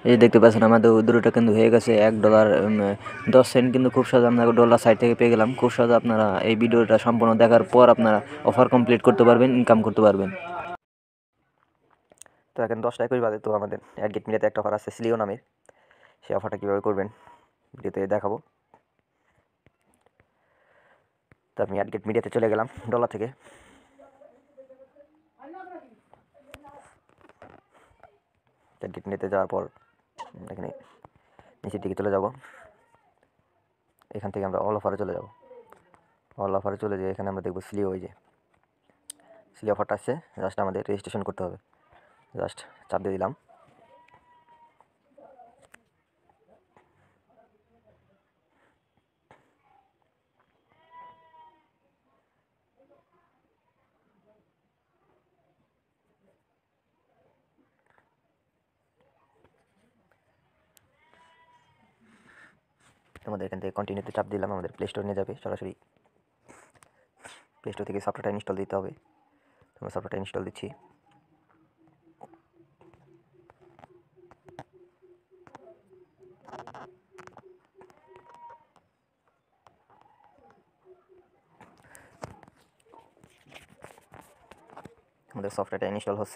এই দেখতে পাচ্ছেন আমাদের উইথড্রটা কিন্তু হয়ে গেছে $1 10 কিন্তু খুব সহজে আমরা ডলার সাইট থেকে পেয়ে গেলাম। খুব সহজে আপনারা এই ভিডিওটা সম্পূর্ণ দেখার পর আপনারা অফার কমপ্লিট করতে পারবেন, ইনকাম করতে পারবেন। তো এখন 10টা 21 বাজে। তো আমাদের অ্যাডগেট মিডিয়াতে একটা অফার আছে স্লিও নামের। সেই অফারটা কীভাবে করবেন ভিডিওতে দেখাবো। তো আমি অ্যাডগেট মিডিয়াতে চলে গেলাম ডলার থেকে। অ্যাডগেট মিডিয়াতে যাওয়ার পর এখানে নিচের দিকে চলে যাব। এখান থেকে আমরা অল অফারে চলে যাব। অল অফারে চলে যেয়ে এখানে আমরা দেখব স্লিও। ওই যে স্লিও অফারটা আসছে, জাস্ট আমাদের রেজিস্ট্রেশন করতে হবে। জাস্ট চাপ দিয়ে দিলাম। আমাদের এখান থেকে কন্টিনিউতে চাপ দিলাম, আমাদের প্লে স্টোর নিয়ে যাবে সরাসরি। প্লে স্টোর থেকে সফটওয়্যারটা ইনস্টল দিতে হবে। আমরা সফটওয়্যারটা ইনস্টল দিচ্ছি। আমাদের সফটওয়্যারটা ইনস্টল হচ্ছে।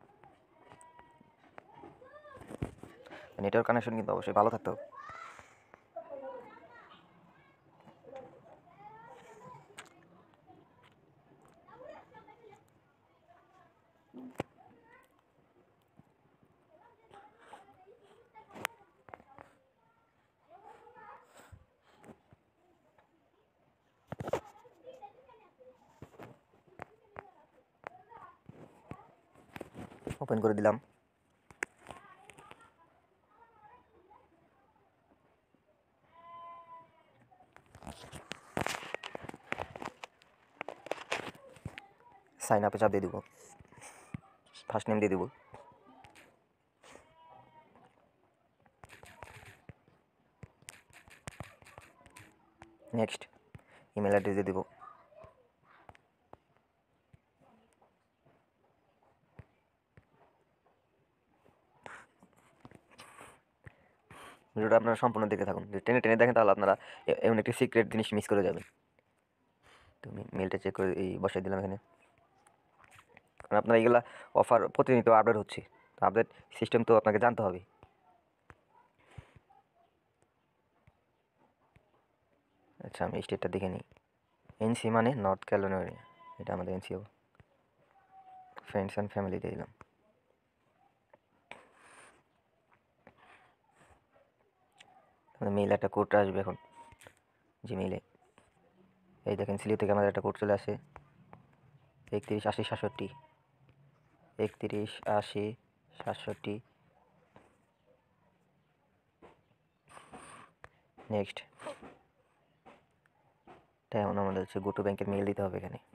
নেটওয়ার্ক কানেকশন কিন্তু অবশ্যই ভালো থাকতে হবে। ওপেন করে দিলাম। সাইন আপে চাপ দিয়ে দিব। ফার্স্ট নেম দিয়ে দিব। নেক্সট ইমেল অ্যাড্রেস দিয়ে দিব। ভিডিওটা আপনারা সম্পূর্ণ দেখে থাকুন। যদি টেনে টেনে দেখেন তাহলে আপনারা এমন একটি সিক্রেট জিনিস মিস করে যাবেন। তো আমি মেলটা চেক করে এই বসাই দিলাম এখানে। কারণ আপনার এইগুলা অফার প্রতিনিয়ত আপডেট হচ্ছে, তো আপডেট সিস্টেম তো আপনাকে জানতে হবে। আচ্ছা, আমি স্টেটটা দেখে নিই। এনসি মানে নর্থ ক্যারোলিনা, এটা আমাদের এনসি হবে। ফ্রেন্ডস অ্যান্ড ফ্যামিলি দিয়ে দিলাম। মেইল একটা কোড আসবে এখন জিমেইলে। এই দেখেন স্লিও থেকে আমাদের একটা কোড চলে আসে 318067। 318067। নেক্সট তাই এখন আমাদের হচ্ছে গো টু ব্যাংকের মেইল দিতে হবে। এখানে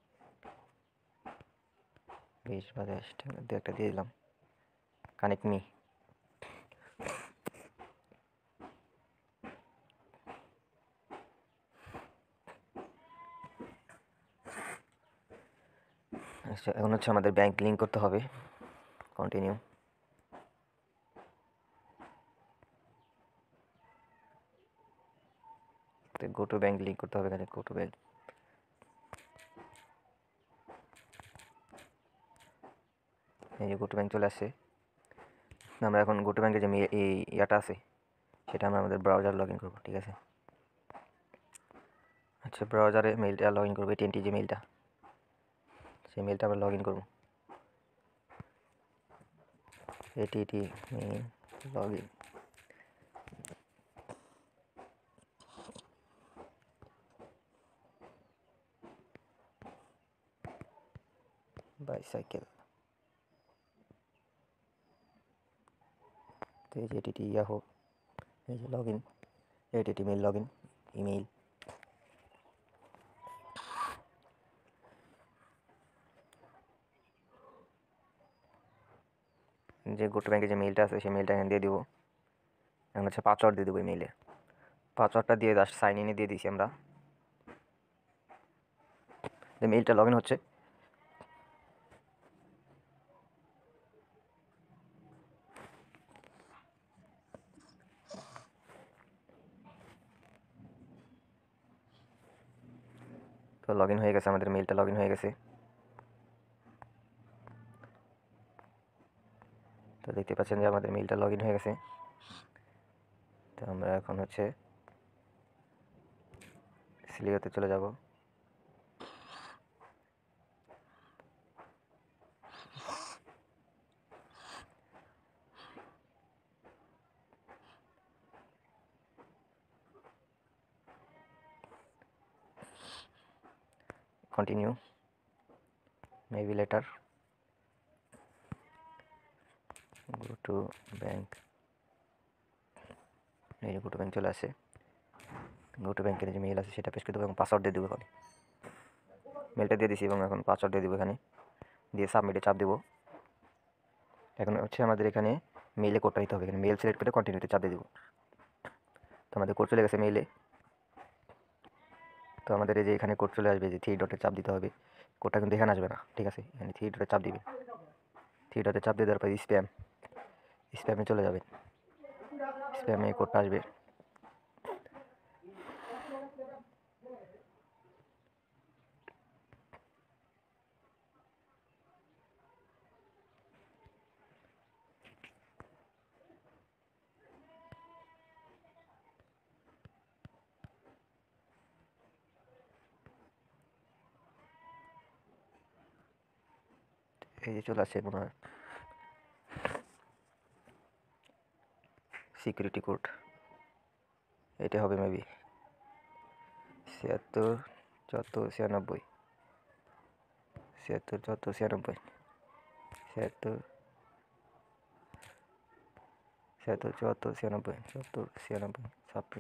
20 একটা দিয়ে দিলাম। Connect me. আচ্ছা, এখন হচ্ছে আমাদের ব্যাংক লিঙ্ক করতে হবে। Continue. Go to bank link করতে হবে। এখানে গো টু ব্যাংক। এই যে গো টু ব্যাংক চলে আসছে। আমরা এখন গো টু ব্যাংকের যে এই ইয়াটা আছে সেটা আমরা আমাদের ব্রাউজার লগ ইন করবো। ঠিক আছে, আচ্ছা ব্রাউজারে মেইলটা লগ ইন করবো। এটি যে মেইলটা, সেই মেইলটা আমরা লগ ইন করবো। এটি মেইল লগ ইন। বাইসাইকেল। তো এই যে এটি ইয়াহো, এই যে লগ ইন, এটি মেইল লগ ইন ইমেইল। যে গো টু ব্যাংকের যে মেইলটা আছে সেই মেইলটা এখানে দিয়ে দিব। এখন হচ্ছে পাসওয়ার্ড দিয়ে দেবো ইমেইলে। পাসওয়ার্ডটা দিয়ে জাস্ট সাইন ইনে দিয়ে দিয়েছি আমরা। যে মেইলটা লগ ইন হচ্ছে। তো লগ ইন হয়ে গেছে, আমাদের মেইলটা লগ ইন হয়ে গেছে। তো দেখতে পাচ্ছেন যে আমাদের মেইলটা লগ ইন হয়ে গেছে। তো আমরা এখন হচ্ছে সিলিওতে চলে যাব। Continue, maybe later, go to bank. এই যে গো টু ব্যাংক চলে আসে। গো টু ব্যাংকের যে মেইল আছে সেটা পেস্ট করে দেবো এবং পাসওয়ার্ড দিয়ে দেবো। এখন মেলটা দিয়ে দিছি এবং এখন পাসওয়ার্ড দিয়ে দেবো এখানে, দিয়ে সাবমিটে চাপ দেবো। এখন হচ্ছে আমাদের এখানে মেইলে কোডটা দিতে হবে। এখানে মেল সিলেক্ট করে কন্টিনিউতে চাপ দিয়ে দেবো। তো আমাদের কোড চলে গেছে মেইলে। তো আমাদের এই যে এখানে কোড চলে আসবে, যে 3 ডটে চাপ দিতে হবে। কোডটা কিন্তু এখানে আসবে না, ঠিক আছে? এখানে 3 ডটে চাপ দিবে। 3 ডটে চাপ দিয়ে দেওয়ার পর স্প্যামে চলে যাবে। স্প্যামে কোডটা আসবে। এই যে চলে আসছে মনে হয় সিকিউরিটি কোড, এটা হবে মেবি 76 74 96 76 74 96 76 74 96 74 96 সাবমিট।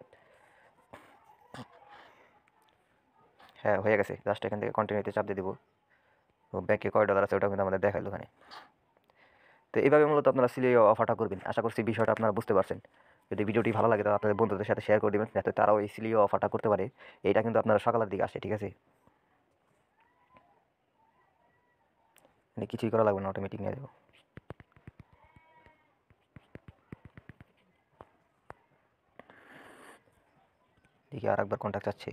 হ্যাঁ, হয়ে গেছে। জাস্ট এখান থেকে কন্টিনিউতে চাপ দিয়ে দেবো। তো ব্যাংকে কয় ডলার আছে ওটা কিন্তু আমাদের দেখাইলো ওখানে। তো এইভাবে মূলত আপনারা সিলিও অফারটা করবেন। আশা করছি বিষয়টা আপনারা বুঝতে পারছেন। যদি ভিডিওটি ভালো লাগে তাহলে আপনাদের বন্ধুদের সাথে শেয়ার করে দেবেন, যাতে তারাও এই সিলিও অফারটা করতে পারে। এইটা কিন্তু আপনারা সকালের দিকে আসে, ঠিক আছে? মানে কিছুই করা লাগবে না, অটোমেটিক নিয়ে যাবো। দেখি আর একবার কন্ট্যাক্ট চাচ্ছে।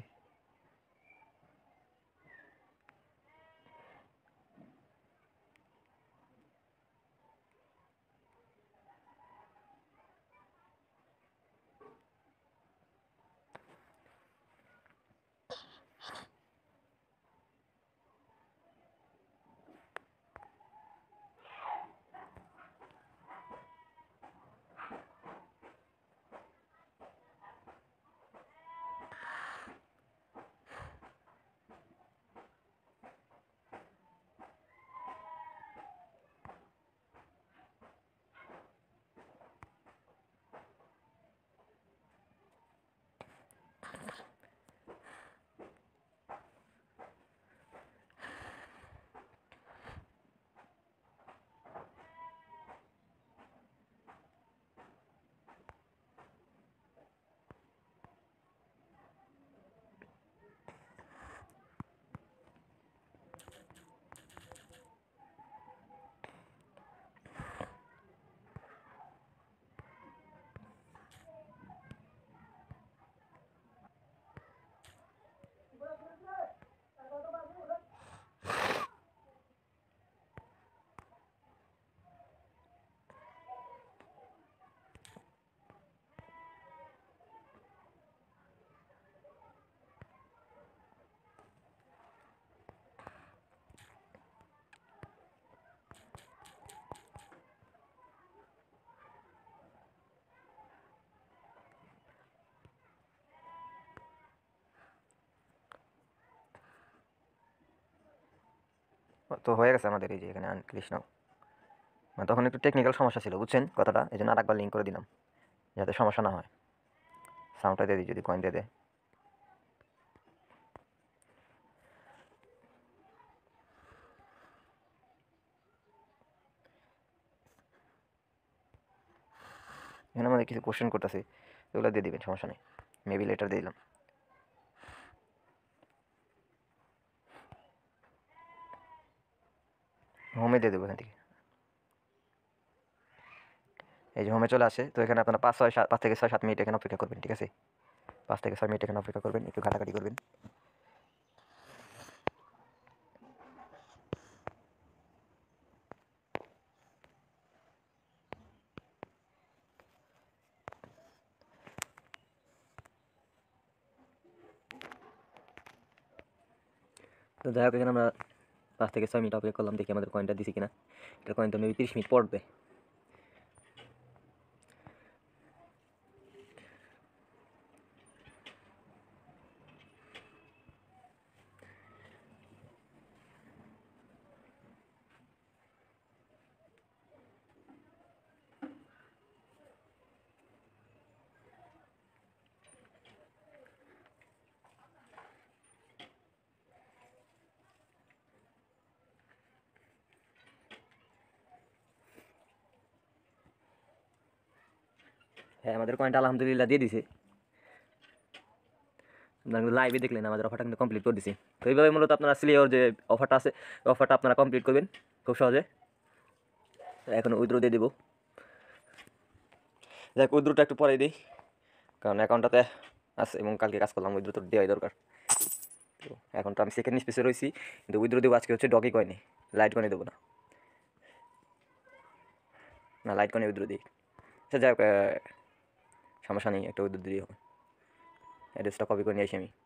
তো হয়ে গেছে আমাদের এই যে এখানে আনক্লিক নাও। মানে তখন একটু টেকনিক্যাল সমস্যা ছিল, বুঝছেন কথাটা? এই জন্য আরেকবার লিঙ্ক করে দিলাম যাতে সমস্যা না হয়। সাউন্ডটা দিয়ে দিই যদি কয়েন দিয়ে দেয়। এখানে আমাদের কিছু কোশ্চেন করতেছে, ওগুলো দিয়ে দিবেন, সমস্যা নেই। মেবি লেটার দিয়ে দিলাম। হোমে দিয়ে দেবো এখান থেকে। এই যে হোমে চলে আসে। তো এখানে আপনারা 5 থেকে 6 7 মিনিট এখানে অপেক্ষা করবেন, ঠিক আছে? 5 থেকে 6 মিনিট এখানে অপেক্ষা করবেন, একটু ঘাটাঘাটি করবেন। তো যাই হোক, এখানে আমরা 5 থেকে 6 মিনিট অপেক্ষা করলাম, দেখি আমাদের কয়েনটা দিছে কিনা। এটা কয়েন তো মেবি 30 মিনিট পড়বে। হ্যাঁ, আমাদের কয়েনটা আলহামদুলিল্লাহ দিয়ে দিছে। আপনারা লাইভে দেখলেন আমাদের অফারটা কিন্তু কমপ্লিট করে দিছি। তো এইভাবে মূলত আপনারা সিলিওর যে অফারটা আছে, অফারটা আপনারা কমপ্লিট করবেন খুব সহজে। এখন উইথড্র দিয়ে দেবো। যাক, উইথড্রটা একটু পরে দিই, কারণ অ্যাকাউন্টটাতে আছে এবং কালকে কাজ করলাম, উইথড্র তো দেওয়াই দরকার। তো এখন তো আমি সেকেন্ড স্পেসে রয়েছি, কিন্তু উইথড্র দেবো আজকে হচ্ছে ডগি কয়েনে, লাইট কয়েনে দেবো না। লাইট কয়েনে উইথড্র দিই। আচ্ছা যাই হোক, সমস্যা নেই, একটা উইথড্র দিই হবে। অ্যাড্রেসটা কপি করে নিয়ে আসি আমি।